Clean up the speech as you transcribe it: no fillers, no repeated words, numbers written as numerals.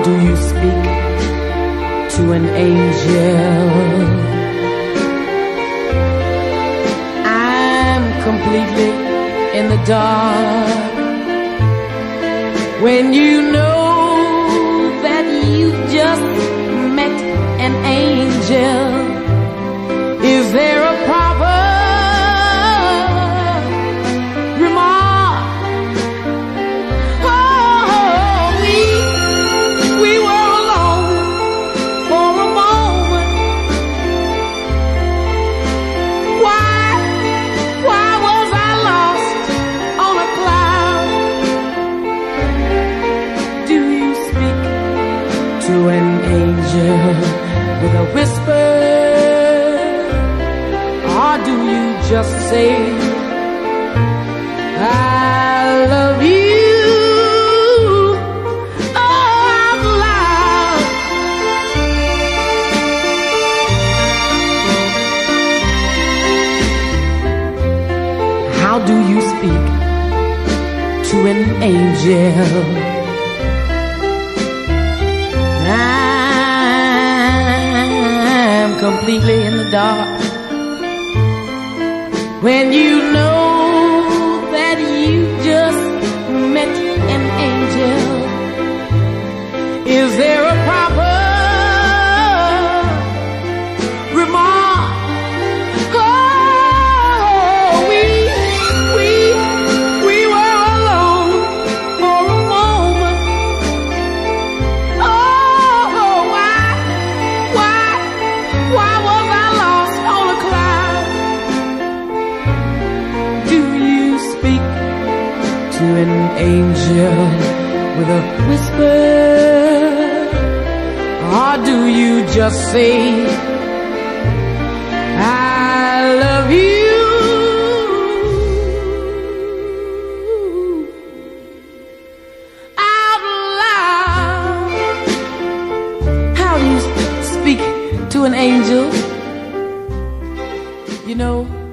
do you speak to an angel? I'm completely in the dark when you know that you just met an angel. Is there a proper remark? Oh, we were alone for a moment. Why was I lost on a cloud? Do you speak to an angel with a whisper? Or do you just say, I love you, oh, out loud? How do you speak to an angel? I'm completely in the dark when you know that you just met an angel. Is there a proper remark? Oh, we were alone for a moment. Oh, why was I lost on a cloud? Do you speak to an angel with a whisper? Or do you just say, I love you, out loud? How do you speak to an angel? You know,